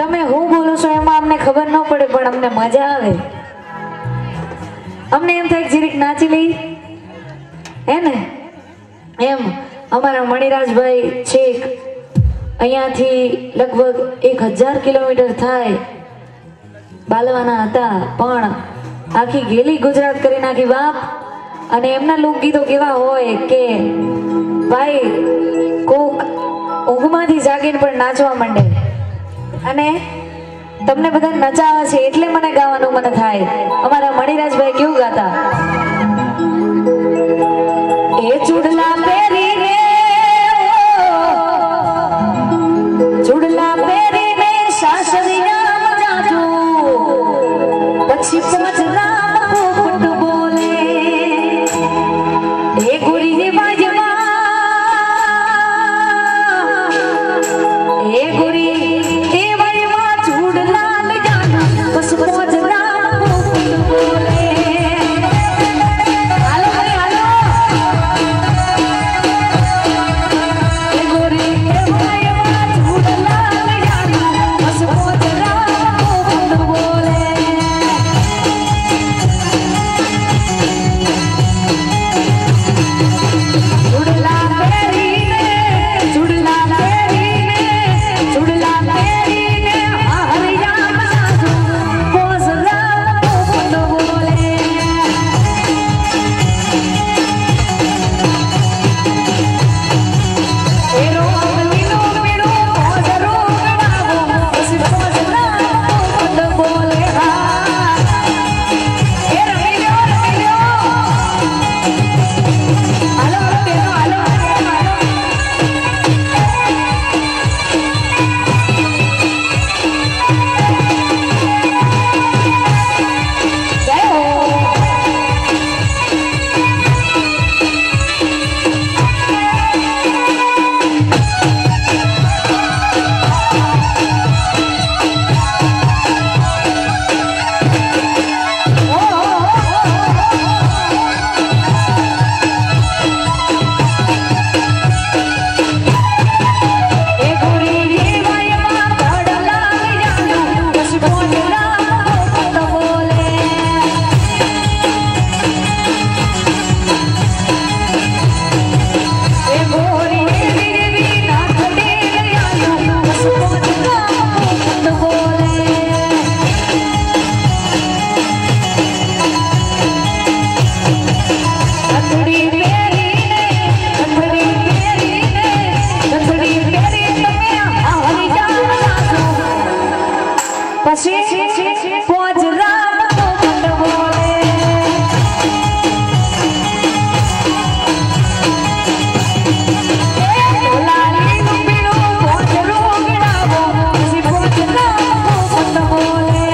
તમે હું બોલો છો એમાં અમને ખબર ન પડે પણ અમને મજા આવે. અમને એમ થાય જીરીક નાચી લઈ હે ને એમ. અમારા મણિરાજભાઈ છેક અહીંયાથી લગભગ 1000 કિલોમીટર થાય બાલવાના હતા પણ આખી ગેલી ગુજરાત કરી નાખી બાપ. અને એમના લોકગીતો કેવા હોય કે ભાઈ કોક ઊંઘમાંથી જાગીને પણ નાચવા માંડે. અને તમને બધા નચાવે છે એટલે મને ગાવાનું મન થાય. અમારા મણિરાજભાઈ કેવું ગાતા, એ ચૂડલા પહેરીને ચૂડલા પહેરીને સાસરિયામાં જાજો પછી પહોંચ રામ પોપટ બોલે એ ગુરી બાજમાં એ ગુરી એ વયમાં ચૂડલા ને જાજો પછી પહોંચ રામ પોપટ બોલે. હાલો ભાઈ હાલો એ ગુરી એ વયમાં ચૂડલા ને જાજો પછી પહોંચ રામ પોપટ બોલે. ચૂડલા પહેરીને ચૂડલા પહેરીને ચૂડલા પહેરીને હરિયામાં જાજો પોસ રામ પોપટ બોલે. એ રોગલીનો પીળો પોસ રોગડાવો પછી પોસ રામ પોપટ બોલે. હા એ રમી લ્યો હાલો બેનો હાલો હાલો. જય હો. એ ગુરી એ વયમાં ચડલા ને જાજો પછી પહોંચ રામ પોપટ બોલે. એ ગોરી એ વીરવી નાખડે ને જાજો પછી પહોંચ રામ પોપટ બોલે. કથડી પહેરીને કથડી પહેરી તમે હરિયામાં જાજો પછી પહોંચ રામ પોપટ બોલે. લાલીનું પીળું પોંચ રોગડાવો પછી પહોંચ રામ પોપટ બોલે.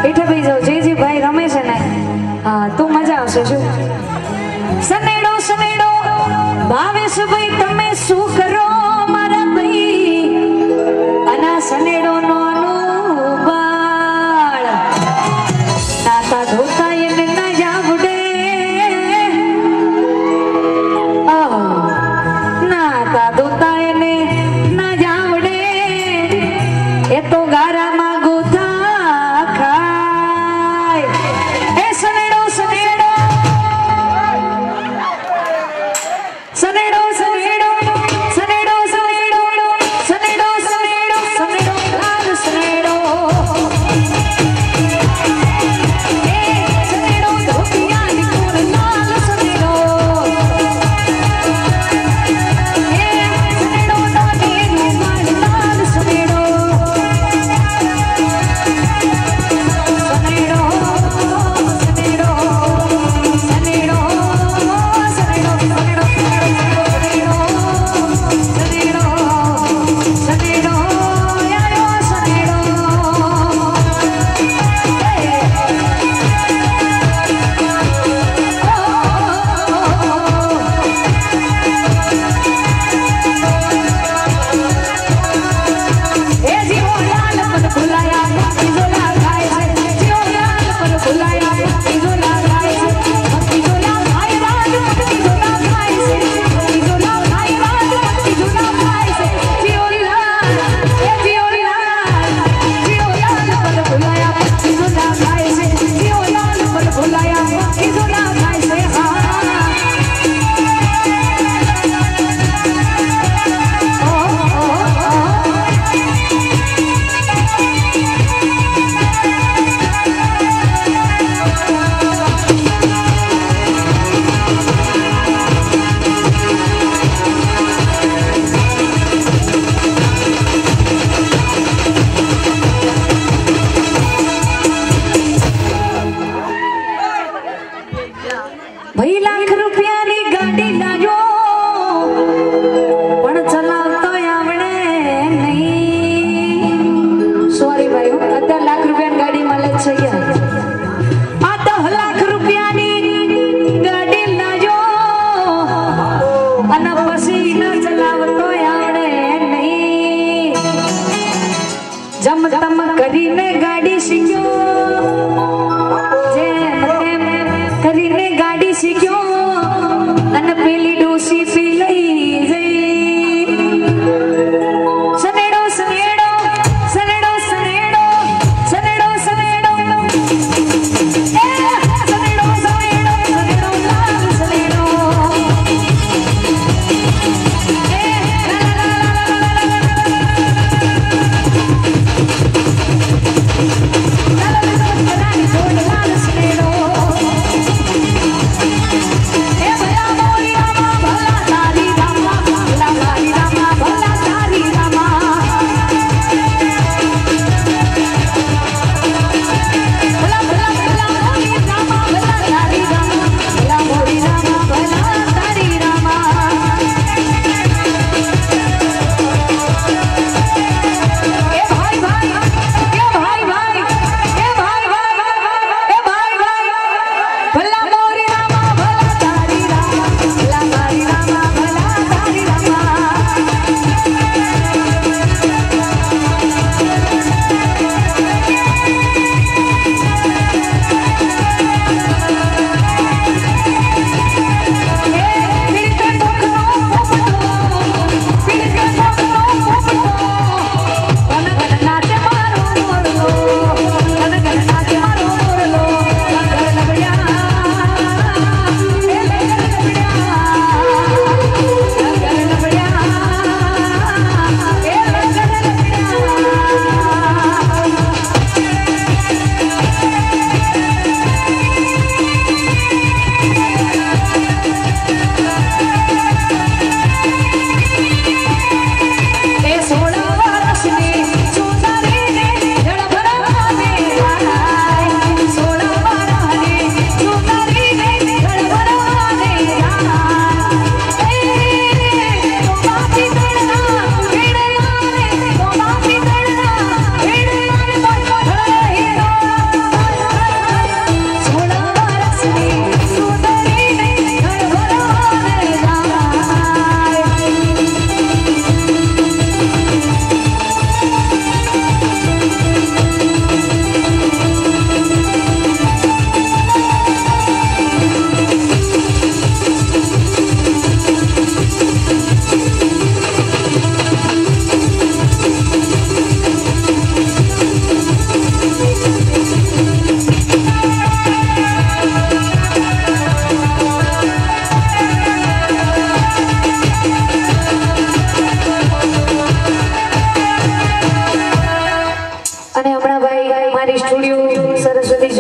બેઠા ભાઈ જાઓ જે ભાઈ રમે છે ને હા તો મજા આવશે શું સનેડો સનેડો ભાવેશ ભાઈ તમે શું કરો મારા ભાઈ અના સનેડો નો અનુબાળ તાતા ધોતા એને ના જાવડે નાતા ધોતા એને ના જાવડે એ તો ગારામાં भाई लाख रुपया नी गाड़ी लाजो पण चलावतो आवडे नहीं सॉरी भाई 18 लाख रुपया गाड़ी મળે છે યાર 18 लाख रुपया नी गाड़ी लाजो અને પછી ન ચલાવતો આવડે નહીં જમ તમ કરીને ગાડી શીખ્યો જે કરીને गाड़ी सीखो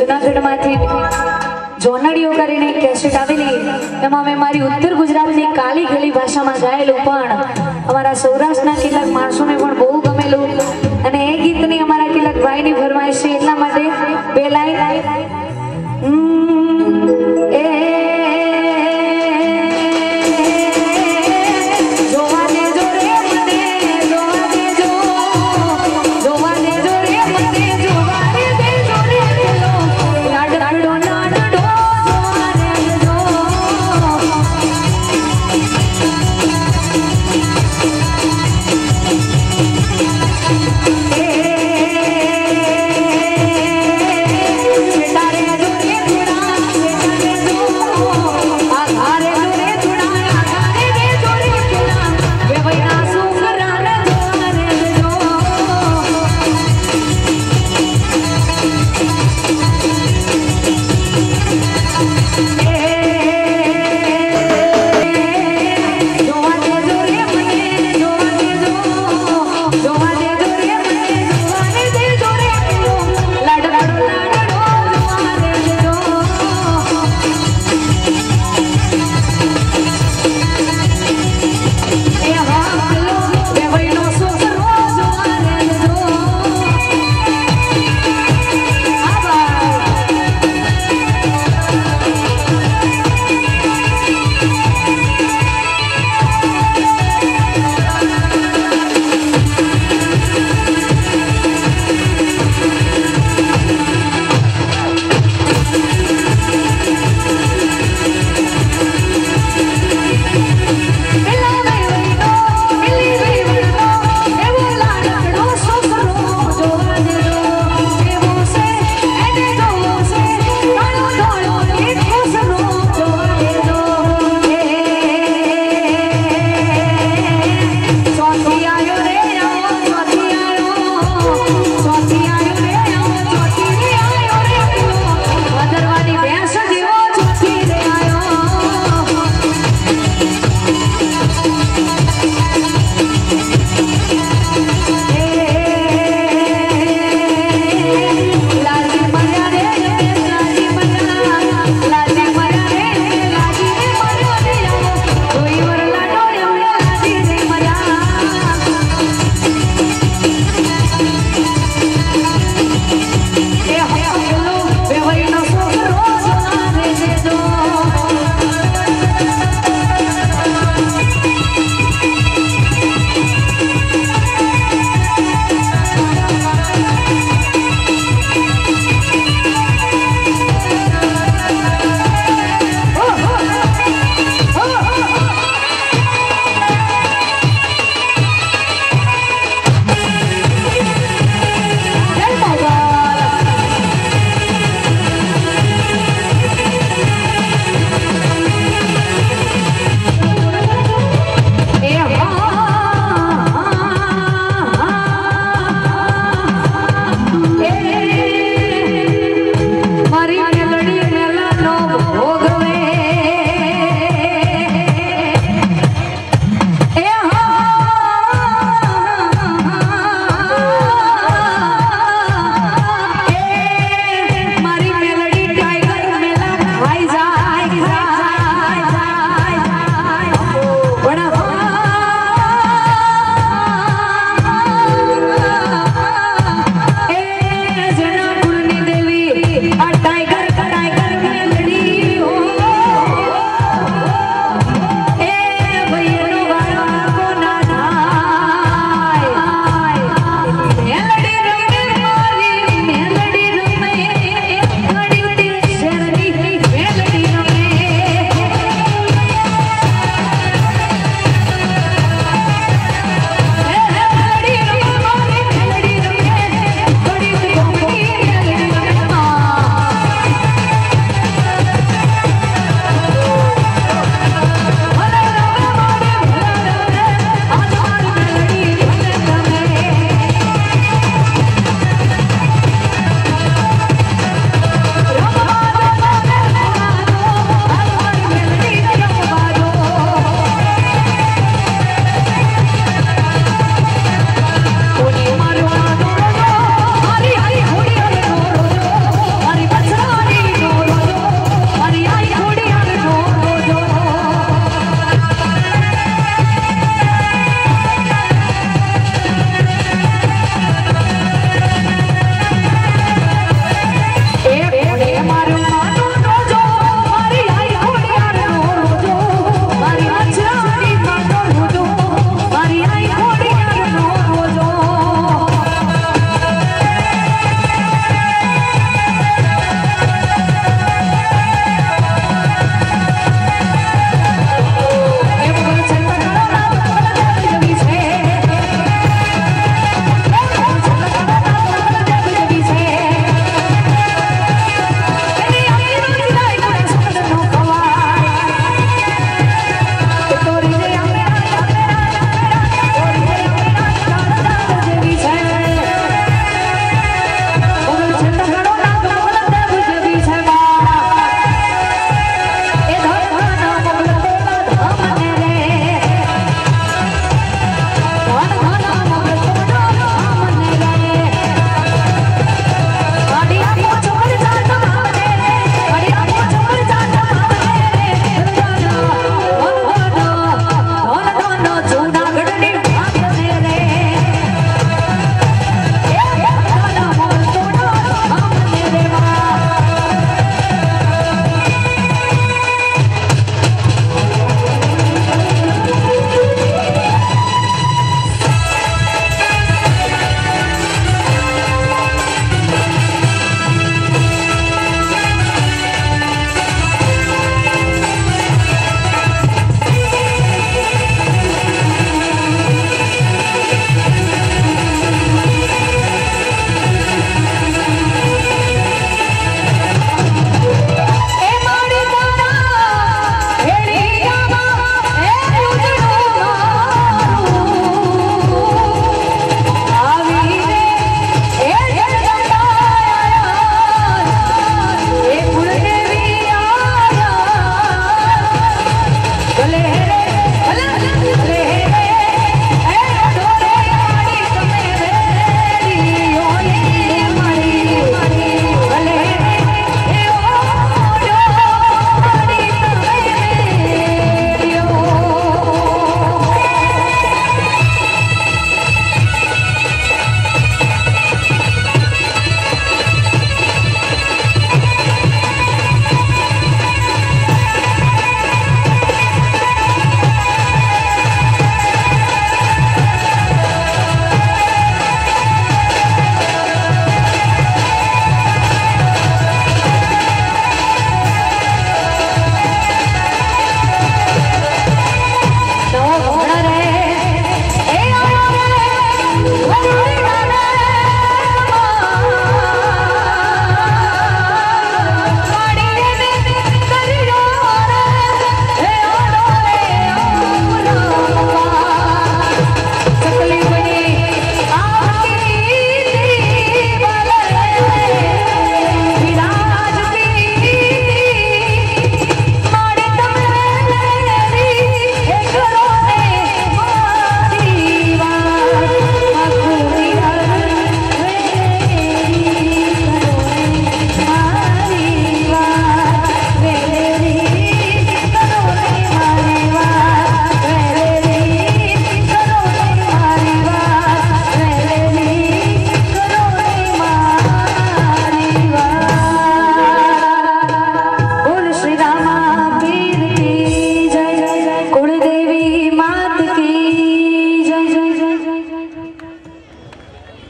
જૂનાગઢમાંથી જોનડીઓ કરીને કેસેટ આવેલી, એમાં મેં મારી ઉત્તર ગુજરાતની કાલી ગલી ભાષામાં ગાયેલું, પણ અમારા સૌરાષ્ટ્રના કેટલાક માણસોને પણ બહુ ગમેલું અને એ ગીતની અમારા કેટલાક ભાઈની ફરમાઈશ છે, એટલા માટે બે લાઈન તારે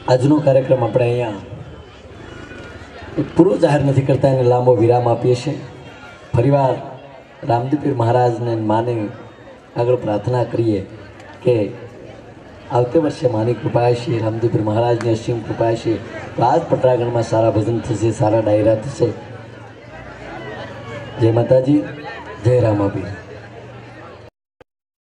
આજનો કાર્યક્રમ આપણે અહીંયા પૂરો જાહેર નથી કરતા, એને લાંબો વિરામ આપીએ છીએ. ફરીવાર રામદેવપીર મહારાજને માને આગળ પ્રાર્થના કરીએ કે આવતે વર્ષે માની કૃપા છે, રામદેવપીર મહારાજની અસીમ કૃપા છે તો આજ પટરાગણમાં સારા ભજન થશે, સારા ડાયરા થશે. જય માતાજી, જય રામાપીર.